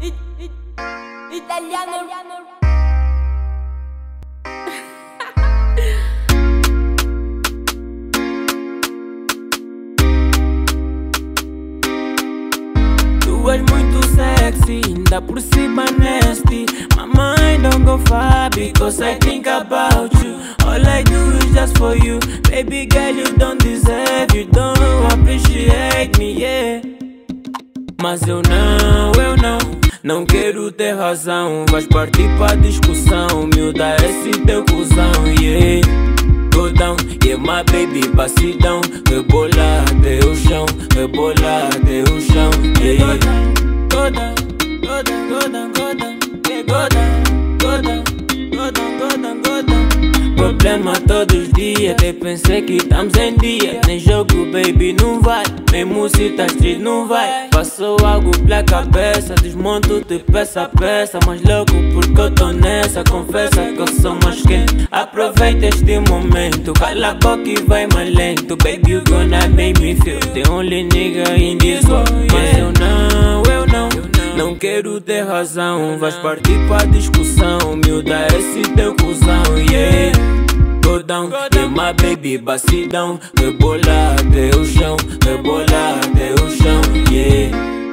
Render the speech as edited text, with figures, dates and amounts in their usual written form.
Italiano. Tu és muito sexy, ainda por cima nasty. My mind don't go far because I think about you. All I do is just for you. Baby girl, you don't deserve, you don't appreciate me, yeah. Mas eu não quero ter razão. Vais partir pra discussão, miúda, esse teu cuzão, yeah. Go down, yeah, my baby, bacidão. Rebola até o chão, rebola até o chão, yeah. Go down, go down, go down, go down, yeah, go down, go down, go down, go down, go down. Problema todos os dias, até pensei que estamos em dia. Nem jogo, baby, não vai. Mesmo se tá street, não vai. Passou algo pela cabeça, desmonto-te peça a peça. Mas louco porque eu tô nessa, confessa que eu sou mais quente. Aproveita este momento, cala a boca e vai mais lento. Baby, you gonna make me feel the only nigga in this world, yeah. Mas não quero ter razão. Vais partir pra discussão, miúda, esse teu cuzão, yeah. Go down, yeah, my baby, bacidão. Rebola até o chão, rebola até o chão, yeah.